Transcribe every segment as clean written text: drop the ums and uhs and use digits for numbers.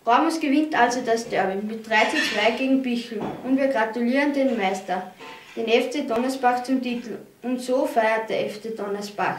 Raumus gewinnt also das Derby mit 3:2 gegen Bichl und wir gratulieren den Meister, den FC Donnersbach, zum Titel. Und so feiert der FC Donnersbach.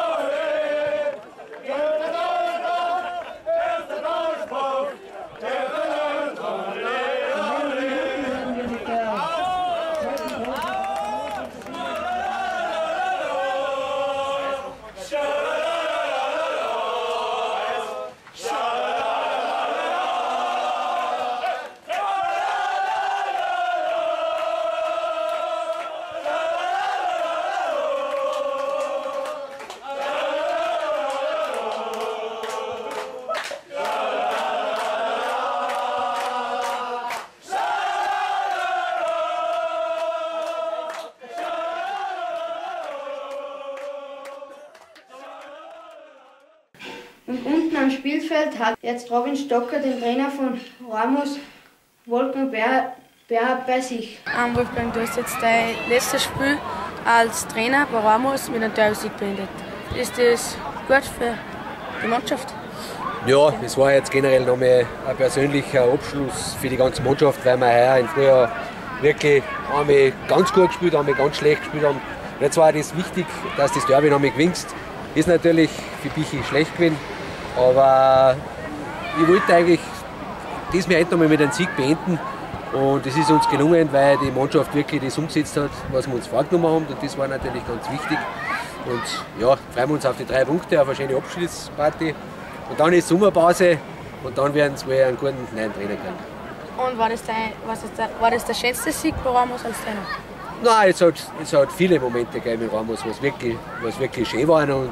Und unten am Spielfeld hat jetzt Robin Stocker, den Trainer von Raumus, Wolfgang Berhard bei sich. Wolfgang, du hast jetzt dein letztes Spiel als Trainer bei Raumus mit einem Derby-Sieg beendet. Ist das gut für die Mannschaft? Ja, es war jetzt generell nochmal ein persönlicher Abschluss für die ganze Mannschaft, weil wir heuer im Frühjahr wirklich einmal ganz gut gespielt haben, einmal ganz schlecht gespielt haben. Jetzt war das wichtig, dass das Derby nochmal gewinnst. Ist natürlich für Bichl schlecht gewesen, aber ich wollte eigentlich diesmal heute nochmal mit einem Sieg beenden. Und es ist uns gelungen, weil die Mannschaft wirklich das umgesetzt hat, was wir uns vorgenommen haben. Und das war natürlich ganz wichtig. Und ja, freuen wir uns auf die 3 Punkte, auf eine schöne Abschlussparty. Und dann ist Sommerpause und dann werden wir einen guten neuen Trainer kriegen. Und war das der schönste Sieg bei Raumus als Trainer? Nein, es hat viele Momente gegeben mit Raumus, was wirklich schön waren und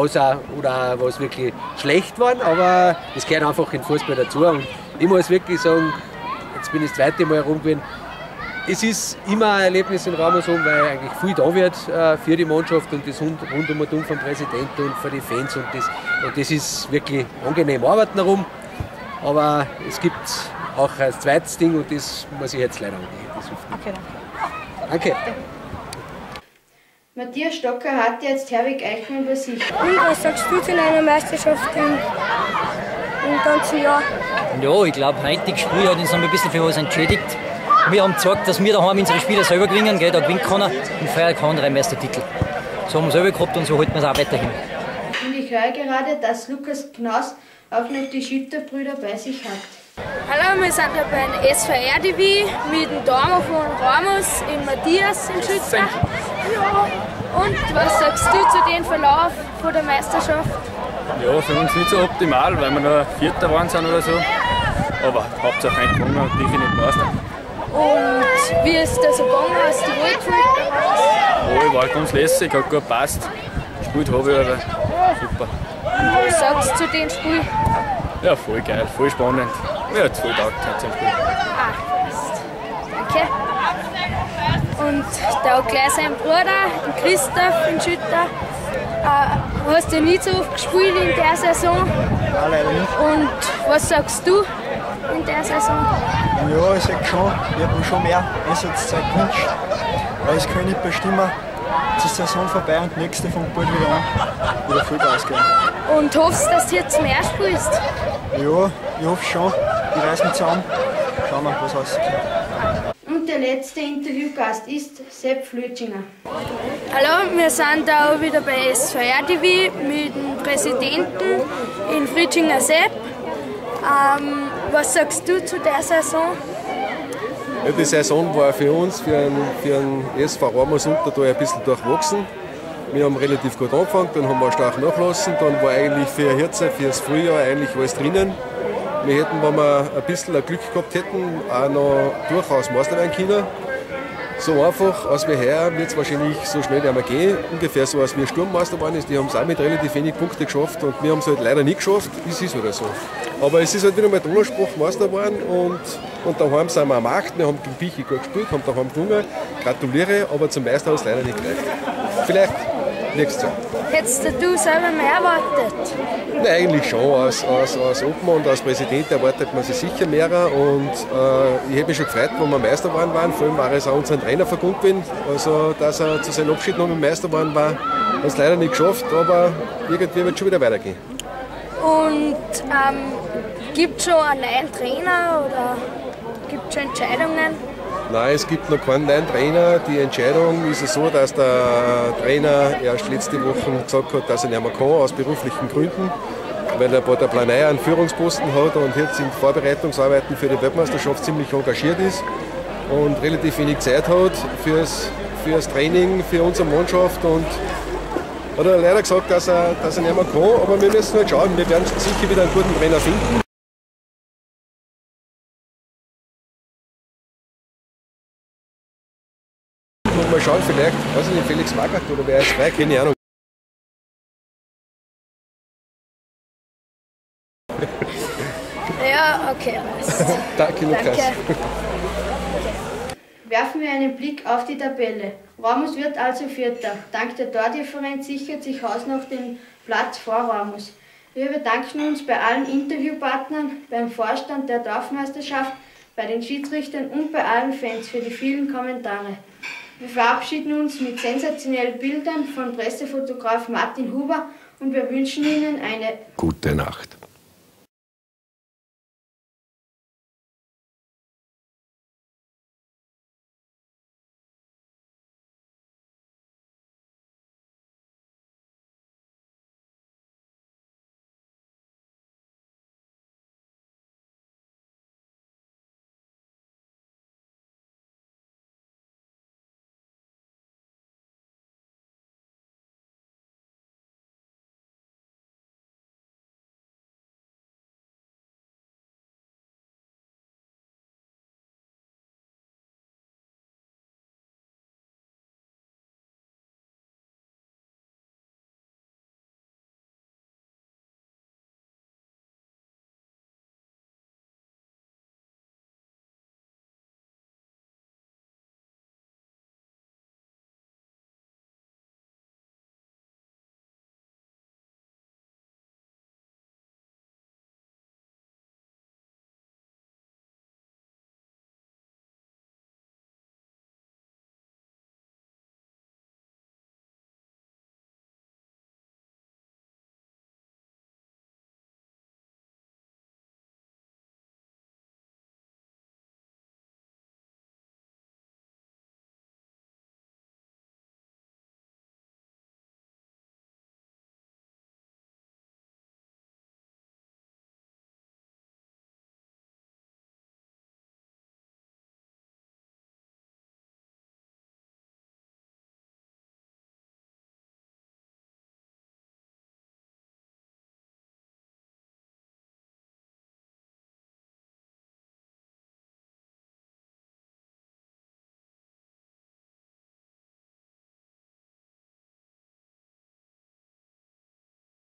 was wirklich schlecht waren. Aber das gehört einfach in Fußball dazu. Und ich muss wirklich sagen, jetzt bin ich das 2. Mal herum gewesen. Es ist immer ein Erlebnis in Raumus, weil eigentlich viel da wird für die Mannschaft und das rundum vom Präsidenten und für die Fans. Und das ist wirklich angenehm arbeiten herum. Aber es gibt auch ein zweites Ding und das muss ich jetzt leider angehen. Okay, danke. Matthias Stocker hat jetzt Herwig Eichmann bei sich. Und was sagst du zu einer Meisterschaft im ganzen Jahr? Ja, ich glaube, heutige Spiel hat uns noch ein bisschen für was entschädigt. Wir haben gezeigt, dass wir daheim unsere Spieler selber gewinnen, gell? Da gewinnt keiner und feiert kein anderer Meistertitel. So haben wir selber gehabt und so halten wir es auch weiterhin. Und ich höre gerade, dass Lukas Knaus auch noch die Schütterbrüder bei sich hat. Hallo, wir sind hier beim SV RDW mit dem Dame von Raumus, in Matthias in Schütter. Ja. Und was sagst du zu dem Verlauf von der Meisterschaft? Ja, für uns nicht so optimal, weil wir noch Vierter waren sind oder so. Aber Hauptsache ein gewonnen und ich nicht Meister. Und wie ist das so gegangen? Hast du wohl gefühlt? Ja, ich war ganz lässig, hat gut gepasst. Gespielt habe ich aber super. Und was sagst du zu dem Spiel? Ja, voll geil, voll spannend. Mir hat es voll getaugt heute zum Spiel. Passt. Danke. Und da auch gleich sein Bruder, den Christoph in Schütter. Hast du nicht so oft gespielt in der Saison? Nein, leider nicht. Und was sagst du in der Saison? Ja, ich sag schon, ich habe mir schon mehr Einsatzzeit gewünscht. Aber es kann nicht bestimmen. Die Saison vorbei und die nächste fängt bald wieder an. Wieder Vollgas gehen. Und hoffst du, dass du jetzt mehr spielst? Ja, ich hoffe schon. Ich reiß mich zusammen. Schauen wir, was rauskommt. Und der letzte Interviewgast ist Sepp Flötschinger. Hallo, wir sind da wieder bei SV RDW mit dem Präsidenten in Fritschinger Sepp. Was sagst du zu der Saison? Ja, die Saison war für uns, für einen SV Raumus Untertal ein bisschen durchwachsen. Wir haben relativ gut angefangen, dann haben wir stark nachgelassen, dann war eigentlich für Hirze, für das Frühjahr eigentlich alles drinnen. Wir hätten, wenn wir ein bisschen Glück gehabt hätten, auch noch durchaus Meister werden können. So einfach, als wir heuer, wird es wahrscheinlich so schnell nicht mehr gehen. Ungefähr so, als wir Sturmmeister waren, die haben es auch mit relativ wenig Punkten geschafft und wir haben es halt leider nicht geschafft. Das ist halt so. Aber es ist halt wieder mal Donnerspruch Meister geworden und daheim sind wir am Markt. Wir haben gegen Bichl gut gespielt, haben daheim gewonnen. Gratuliere, aber zum Meister hat es leider nicht gereicht. Vielleicht nächstes Jahr. Hättest du selber mehr erwartet? Nein, eigentlich schon. Als Obmann und als Präsident erwartet man sich sicher mehr. Und ich hätte mich schon gefreut, wenn wir Meister geworden waren. Vor allem war es auch unseren Trainer vergönnt gewesen. Also, dass er zu seinem Abschied noch mit Meister geworden war, hat es leider nicht geschafft. Aber irgendwie wird es schon wieder weitergehen. Und Gibt es schon einen neuen Trainer oder gibt es schon Entscheidungen? Nein, es gibt noch keinen neuen Trainer. Die Entscheidung ist so, dass der Trainer erst letzte Woche gesagt hat, dass er nicht mehr kann, aus beruflichen Gründen, weil er bei der Planei einen Führungsposten hat und jetzt in Vorbereitungsarbeiten für die Weltmeisterschaft ziemlich engagiert ist und relativ wenig Zeit hat fürs Training, für unsere Mannschaft. Und hat er leider gesagt, dass er nicht mehr kann, aber wir müssen halt schauen, wir werden sicher wieder einen guten Trainer finden. Mal schauen, vielleicht, weiß ich nicht, Felix Magath oder wer ist frei, keine Ahnung. Ja, okay. Danke, Lukas. Danke. Werfen wir einen Blick auf die Tabelle. Raumus wird also Vierter. Dank der Tordifferenz sichert sich hausnach den Platz vor Raumus. Wir bedanken uns bei allen Interviewpartnern, beim Vorstand der Dorfmeisterschaft, bei den Schiedsrichtern und bei allen Fans für die vielen Kommentare. Wir verabschieden uns mit sensationellen Bildern von Pressefotograf Martin Huber und wir wünschen Ihnen eine gute Nacht.